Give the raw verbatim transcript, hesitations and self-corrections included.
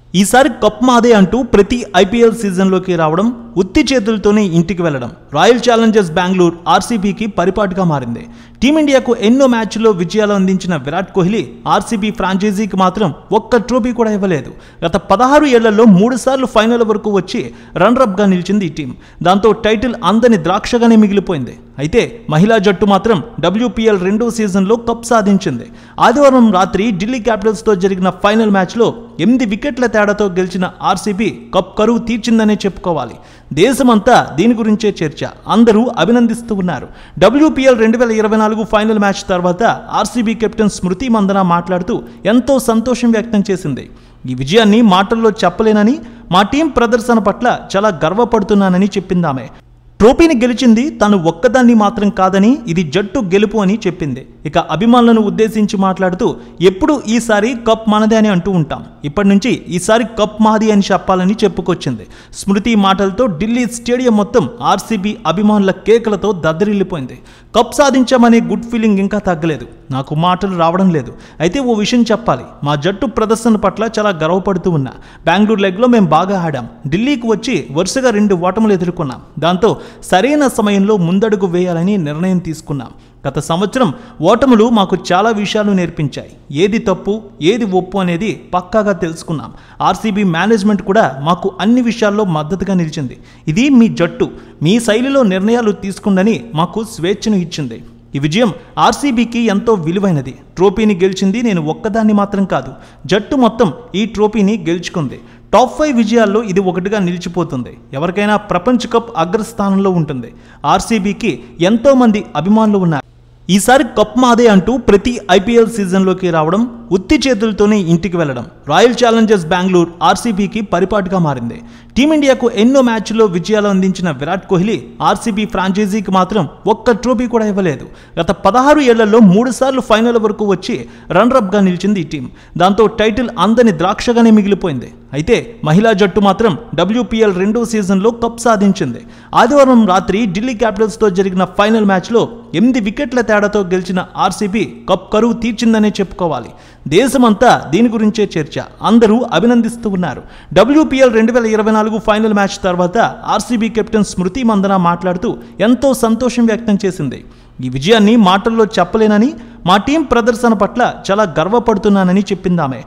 ఈసారి కప్ మాదే అంటూ ప్రతి ఐపీఎల్ సీజన్లోకి రావడం, ఉత్తి చేతులతోనే ఇంటికి వెళ్లడం రాయల్ ఛాలెంజర్స్ బెంగళూరు ఆర్సీబీకి పరిపాటిగా మారింది. టీమిండియాకు ఎన్నో మ్యాచ్ల్లో విజయాలు అందించిన విరాట్ కోహ్లీ ఆర్సీబీ ఫ్రాంచైజీకి మాత్రం ఒక్క ట్రోఫీ కూడా ఇవ్వలేదు. గత పదహారు ఏళ్లలో మూడు సార్లు ఫైనల్ వరకు వచ్చి రన్నరప్గా నిలిచింది ఈ టీం. దాంతో టైటిల్ అందని ద్రాక్షగానే మిగిలిపోయింది. అయితే మహిళా జట్టు మాత్రం డబ్ల్యూపీఎల్ రెండో సీజన్లో కప్ సాధించింది. ఆదివారం రాత్రి ఢిల్లీ క్యాపిటల్స్తో జరిగిన ఫైనల్ మ్యాచ్లో ఎనిమిది వికెట్ల తేడాతో గెలిచిన ఆర్సీబీ కప్ కరువు తీర్చిందనే చెప్పుకోవాలి. దేశమంతా దీని గురించే చర్చ, అందరూ అభినందిస్తూ ఉన్నారు. డబ్ల్యూపీఎల్ రెండు వేల ఇరవై నాలుగు ఫైనల్ మ్యాచ్ తర్వాత ఆర్సీబీ కెప్టెన్ స్మృతి మందన మాట్లాడుతూ ఎంతో సంతోషం వ్యక్తం చేసింది. ఈ విజయాన్ని మాటల్లో చెప్పలేనని, మా టీం ప్రదర్శన పట్ల చాలా గర్వపడుతున్నానని చెప్పిందామె. ట్రోఫీని గెలిచింది తను ఒక్కదాన్ని మాత్రం కాదని, ఇది జట్టు గెలుపు అని చెప్పింది. ఇక అభిమానులను ఉద్దేశించి మాట్లాడుతూ ఎప్పుడు ఈసారి కప్ మనదే అని అంటూ ఉంటాం, ఇప్పటి నుంచి ఈసారి కప్ మాది అని చెప్పాలని చెప్పుకొచ్చింది. స్మృతి మాటలతో ఢిల్లీ స్టేడియం మొత్తం ఆర్సీబీ అభిమానుల కేకలతో దద్దరిల్లిపోయింది. కప్ సాధించామనే గుడ్ ఫీలింగ్ ఇంకా తగ్గలేదు. నాకు మాటలు రావడం లేదు. అయితే ఓ విషయం చెప్పాలి, మా జట్టు ప్రదర్శన పట్ల చాలా గర్వపడుతూ ఉన్నా. బెంగళూరు లెగ్లో మేము బాగా ఆడాం. ఢిల్లీకి వచ్చి వరుసగా రెండు ఓటములు ఎదుర్కొన్నాం. దాంతో సరైన సమయంలో ముందడుగు వేయాలని నిర్ణయం తీసుకున్నాం. గత సంవత్సరం ఓటములు మాకు చాలా విషయాలు నేర్పించాయి. ఏది తప్పు, ఏది ఒప్పు అనేది పక్కాగా తెలుసుకున్నాం. ఆర్సీబీ మేనేజ్మెంట్ కూడా మాకు అన్ని విషయాల్లో మద్దతుగా నిలిచింది. ఇది మీ జట్టు, మీ శైలిలో నిర్ణయాలు తీసుకుందని మాకు స్వేచ్ఛను ఇచ్చింది. ఈ విజయం ఆర్సీబీకి ఎంతో విలువైనది. ట్రోఫీని గెలిచింది నేను ఒక్కదాన్ని మాత్రం కాదు, జట్టు మొత్తం ఈ ట్రోఫీని గెలుచుకుంది. టాప్ ఫైవ్ విజయాల్లో ఇది ఒకటిగా నిలిచిపోతుంది. ఎవరికైనా ప్రపంచ కప్ అగ్రస్థానంలో ఉంటుంది. ఆర్సీబీకి ఎంతోమంది అభిమానులు ఉన్నారు. ఈసారి కప్ మాదే అంటూ ప్రతి ఐపీఎల్ సీజన్లోకి రావడం, ఉత్తి చేతులతోనే ఇంటికి వెళ్లడం రాయల్ ఛాలెంజర్స్ బెంగళూరు ఆర్సీబీకి పరిపాటిగా మారింది. టీమిండియాకు ఎన్నో మ్యాచ్ల్లో విజయాలు అందించిన విరాట్ కోహ్లీ ఆర్సీబీ ఫ్రాంచైజీకి మాత్రం ఒక్క ట్రోఫీ కూడా ఇవ్వలేదు. గత పదహారు ఏళ్లలో మూడు సార్లు ఫైనల్ వరకు వచ్చి రన్నరప్గా నిలిచింది ఈ టీం. దాంతో టైటిల్ అందని ద్రాక్షగానే మిగిలిపోయింది. అయితే మహిళా జట్టు మాత్రం డబ్ల్యూపీఎల్ రెండో సీజన్లో కప్ సాధించింది. ఆదివారం రాత్రి ఢిల్లీ క్యాపిటల్స్తో జరిగిన ఫైనల్ మ్యాచ్లో ఎనిమిది వికెట్ల తేడాతో గెలిచిన ఆర్సీబీ కప్ కరువు తీర్చిందనే చెప్పుకోవాలి. దేశమంతా దీని గురించే చర్చ, అందరూ అభినందిస్తూ ఉన్నారు. డబ్ల్యూపీఎల్ రెండు వేల ఇరవై నాలుగు ఫైనల్ మ్యాచ్ తర్వాత ఆర్సీబీ కెప్టెన్ స్మృతి మందన మాట్లాడుతూ ఎంతో సంతోషం వ్యక్తం చేసింది. ఈ విజయాన్ని మాటల్లో చెప్పలేనని, మా టీం ప్రదర్శన పట్ల చాలా గర్వపడుతున్నానని చెప్పిందామె.